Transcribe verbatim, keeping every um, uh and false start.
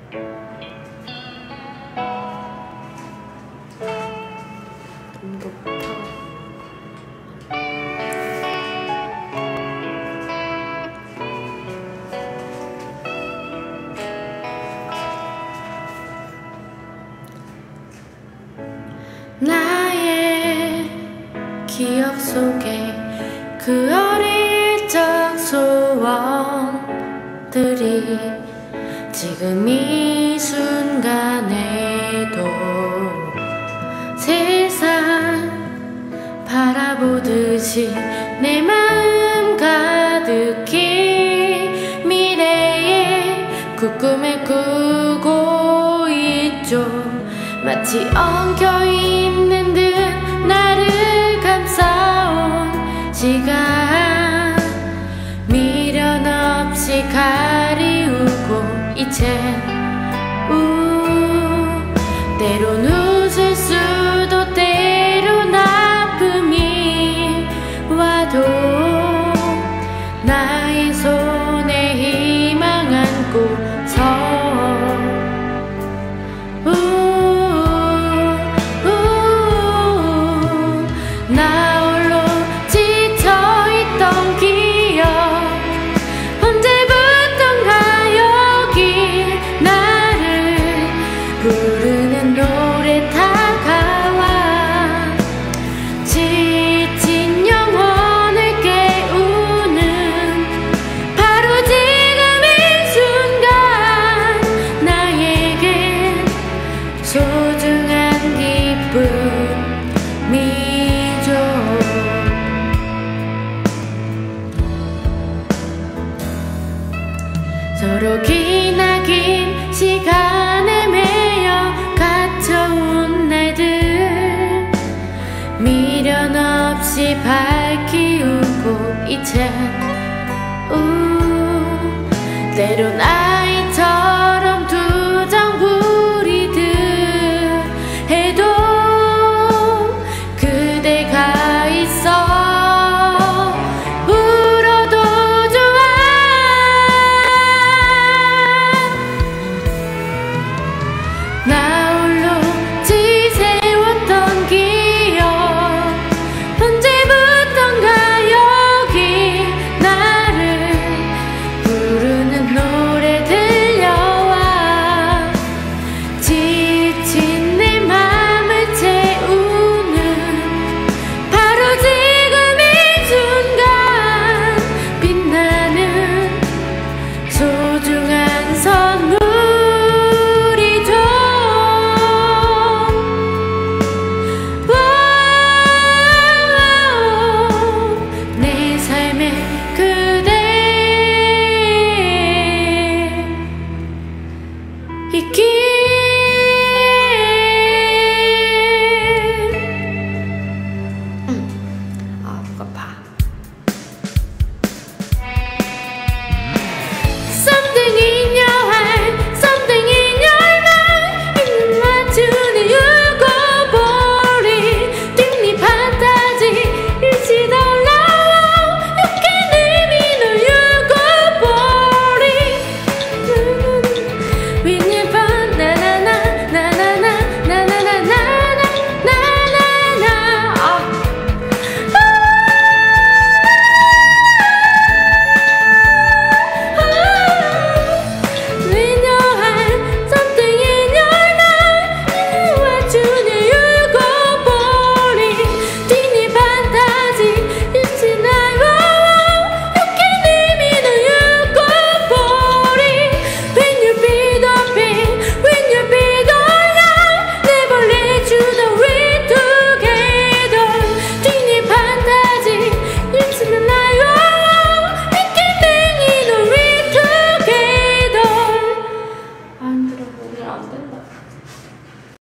좀 높아. 나의 기억 속에 그 어릴 적 소원들이 지금 이 순간에도 세상 바라보듯이 내 마음 가득히 미래에 그 꿈을 꾸고 있죠. 마치 엉켜있는 듯 나를 감싸온 시간 미련 없이 가리우고 이젠 우 때론 웃을 수도 때론 아픔이 와도 나의 손에 희망 안고서 부르는 노래 다가와 지친 영혼을 깨우는 바로 지금 이 순간 나에겐 소중한 기쁨이죠. 서로 기나긴 시간에 갇혀온 날들 미련 없이 밝히우고 이제